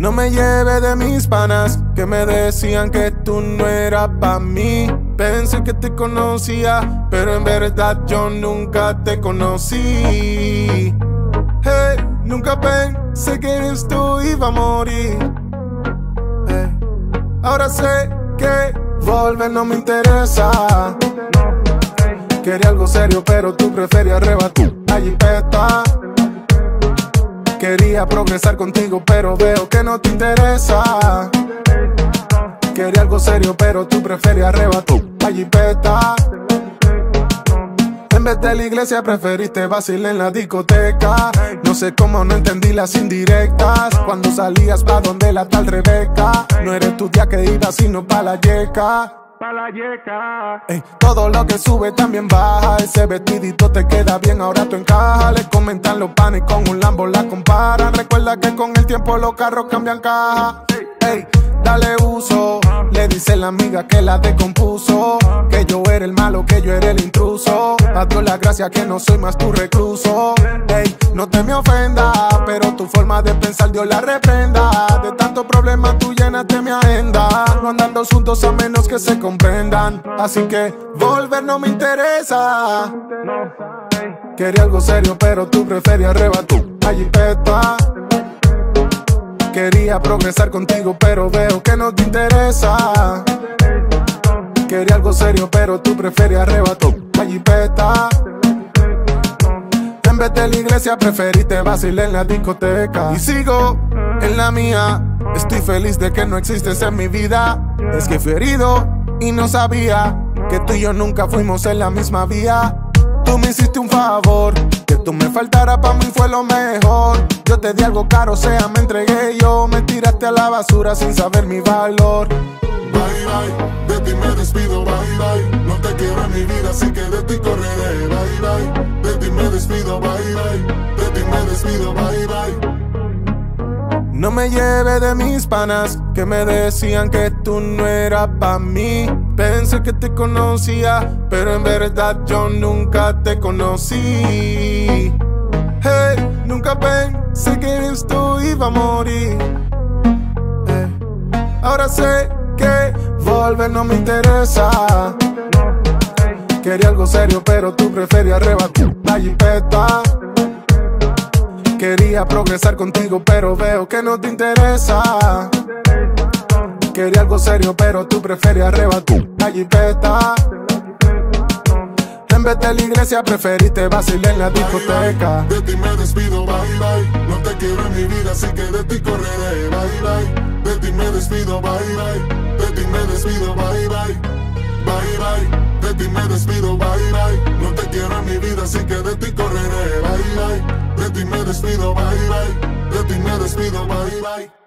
No me lleve de mis panas que me decían que tú no eras pa' mí. Pensé que te conocía, pero en verdad yo nunca te conocí. Hey, nunca pensé que esto iba a morir. Hey, ahora sé que volver no me interesa. Quería algo serio, pero tú preferías arrebatar la jipeta. Quería progresar contigo, pero veo que no te interesa. Quería algo serio, pero tú preferías arrebatar la jipeta. En vez de la iglesia preferiste vacilar en la discoteca. No sé cómo no entendí las indirectas cuando salías pa' donde la tal Rebeca. No eres tu tía que iba sino pa' la yeca. Ey, todo lo que sube también baja. Ese vestidito te queda bien, ahora tú encajas. Le comentan los panes con un Lambo la comparan. Recuerda que con el tiempo los carros cambian caja. Ey, dale uso. Le dice la amiga que la descompuso, que yo era el malo, que yo era el intruso. A Dios la gracia que no soy más tu recluso. Ey, no te me ofenda, pero tu forma de pensar Dios la reprenda. De tantos problemas tú llenaste mi agenda. No andando juntos a menos que se comprendan. Así que volver no me interesa. Quería algo serio, pero tú preferías arrebatar la jipeta. Quería progresar contigo, pero veo que no te interesa. Quería algo serio, pero tú preferías arrebatar la jipeta. En vez de la iglesia preferiste vacilar en la discoteca. Y sigo en la mía. Estoy feliz de que no existes en mi vida. Es que fui herido y no sabía que tú y yo nunca fuimos en la misma vía. Tú me hiciste un favor, que tú me faltara pa' mí fue lo mejor. Yo te di algo caro, o sea, me entregué yo. Me tiraste a la basura sin saber mi valor. Bye bye, de ti me despido, bye bye. No te quiero en mi vida, así que de ti correré, bye bye. De ti me despido, bye bye. De ti me despido, bye bye. No me lleve de mis panas que me decían que tú no eras pa' mí. Pensé que te conocía, pero en verdad yo nunca te conocí. Hey, nunca pensé que esto iba a morir. Hey, ahora sé que volver no me interesa. Quería algo serio, pero tú preferías arrebatar la jipeta. Quería progresar contigo, pero veo que no te interesa. Quería algo serio, pero tú preferías arrebatar la jipeta. En vez de la iglesia preferiste vacilar en la discoteca. De ti me despido, bye bye. No te quiero en mi vida, así que de ti correré, bye bye. De ti me despido, bye bye. De ti me despido, bye bye. Bye bye. De ti me despido, bye bye. No te quiero en mi vida, así que de ti correré, bye bye. De ti me despido, bye bye. De ti me despido, bye bye.